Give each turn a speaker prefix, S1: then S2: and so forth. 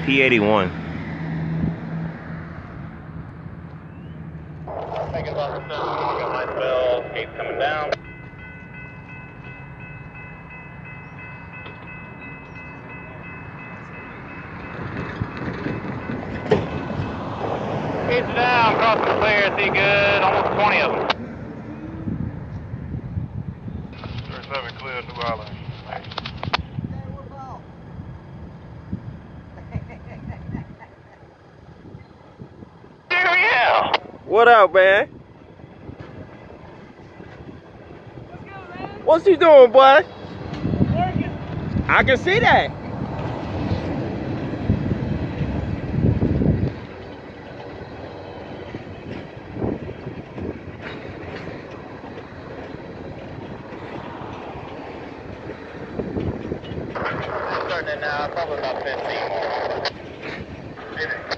S1: P81.
S2: Thinking about the 7 got my spell, gates coming down. Gates down, crossing clear, see good, almost 20 of them. 37 clear, New Orleans. Yeah.
S1: What up, man? What's he doing, boy?
S3: Working.
S1: I can see that.
S2: Starting it now, probably about 15 more.